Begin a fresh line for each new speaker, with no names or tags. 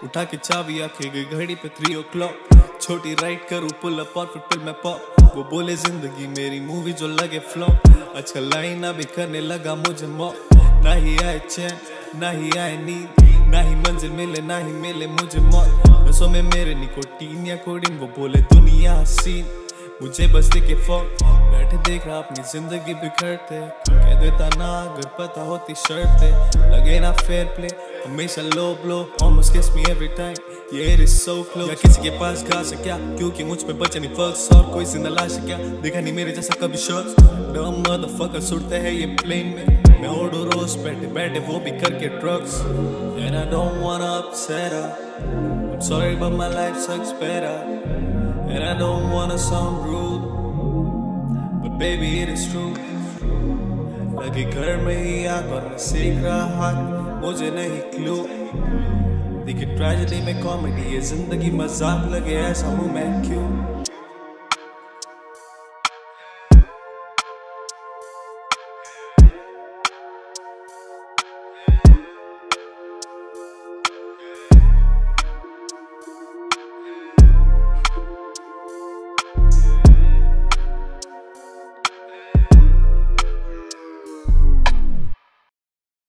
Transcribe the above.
उठा के चाबी आके गई घड़ी पे 3 o'clock। छोटी राइड करूँ पुल अप और फिर मैं पॉप। वो बोले जिंदगी मेरी मूवी जो लगे फ्लॉप। अच्छा लाइन अभी करने लगा मुझे मौत। ना ही आए चैन ना ही आए नींद, ना ही मंजिल मिले ना ही मिले मुझे मौत। बसों में मेरे निकोटीन या कोडीन, वो बोले दुनिया हसीन मुझे बस दिखे फौक। बैठे देख रहा अपनी जिंदगी बिखरते, कह देता ना अगर पता होती शर्तें। लगे ना फेयर प्ले हमेशा low blow, almost kiss me every time, yeah it is so close। या किसी के पास घास है क्या, क्योंकि मुझ पे बचे नहीं फर्स। और कोई जिंदा लाश है क्या, देखा नहीं मेरे जैसा कभी शख्स। डम मदरफकर सुनते हैं ये प्लेन में, मैं ओडो रोज बैठे बैठे वो भी करके drugs. And I don't wanna upset her, I'm sorry but my life sucks better। And I don't wanna sound rude, but baby it is true। लगे घर में ही आग और मैं सीख रहा मुझे नहीं क्लू। देखिए ट्रेजेडी में कॉमेडी, ये जिंदगी मजाक लगे ऐसा हूँ मैं क्यों।